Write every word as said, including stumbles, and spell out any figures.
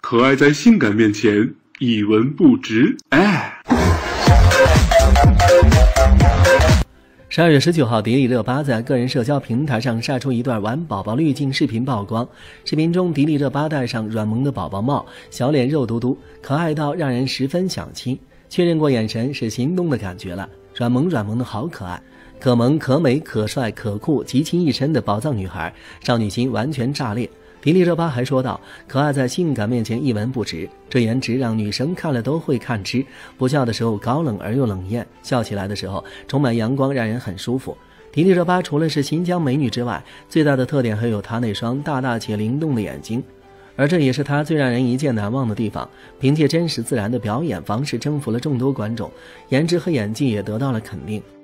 可爱在性感面前一文不值。哎。 十二月十九号，迪丽热巴在个人社交平台上晒出一段玩宝宝滤镜视频曝光。视频中，迪丽热巴戴上软萌的宝宝帽，小脸肉嘟嘟，可爱到让人十分想亲。确认过眼神，是心动的感觉了。软萌软萌的好可爱，可萌可美可帅可酷，集齐一身的宝藏女孩，少女心完全炸裂。迪丽热巴还说道，可爱在性感面前一文不值，这颜值让女生看了都会看痴。不笑的时候高冷而又冷艳，笑起来的时候充满阳光，让人很舒服。迪丽热巴除了是新疆美女之外，最大的特点还有她那双大大且灵动的眼睛，而这也是她最让人一见难忘的地方。凭借真实自然的表演方式征服了众多观众，颜值和演技也得到了肯定。